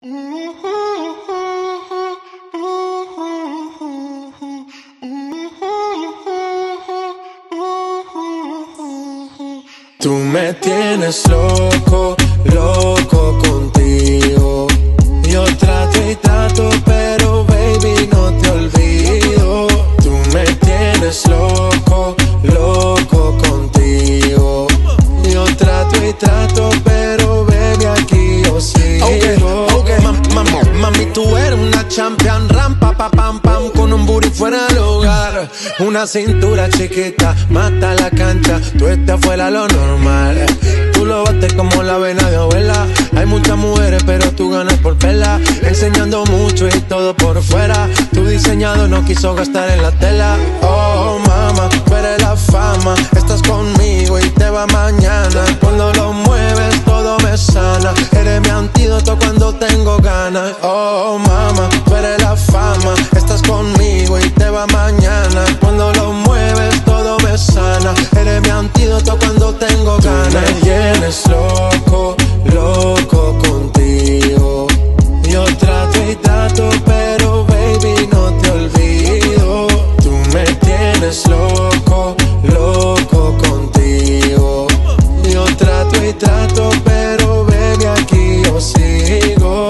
Tú me tienes loco, loco contigo. Yo trato y trato, pero baby no te olvido. Tú me tienes loco, loco contigo. Yo trato y trato, pero baby aquí yo sigo. Okay. Mami, tú eres una champion, rampa, pa, pam, pam, con un booty fuera del hogar. Una cintura chiquita, mata la cancha, tú estás fuera lo normal. Tú lo bates como la vena de abuela. Hay muchas mujeres, pero tú ganas por vela. Enseñando mucho y todo por fuera. Tu diseñado no quiso gastar en la tela. Oh, mama, tú eres la fama. Estás conmigo y te va mañana. Cuando lo mueves todo me sana. Eres mi antídoto cuando tengo ganas. Oh, mama, tú eres la fama. Estás conmigo y te va mañana. Cuando lo mueves todo me sana. Eres mi antídoto cuando tengo ganas. Tú me tienes loco, loco contigo. Yo trato y trato, pero baby no te olvido. Tú me tienes loco, loco contigo. Yo trato y trato, pero baby aquí yo sigo.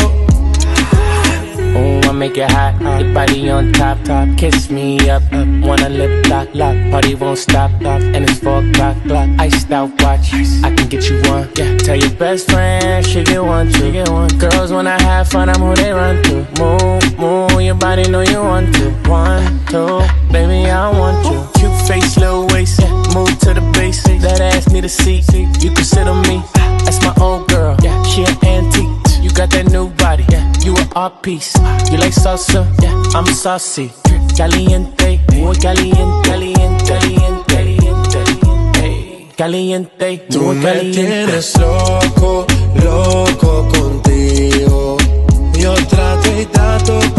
I make it hot, your body on top, kiss me up, wanna lip lock, party won't stop, and it's 4 o'clock, iced out watch, I can get you one, yeah. Tell your best friend, she get one too, girls wanna have fun, I'm who they run to, move, your body know you want to, 1, 2, baby I want you, cute face, little waist, move to the base, that ass need a seat, you can sit on me, that's my old girl, yeah, she an antique. You got that new body, yeah. You an art piece. You like salsa, yeah. I'm saucy, caliente, muy caliente, caliente, caliente, caliente. Tú me tienes loco, loco contigo. Yo trato y trato,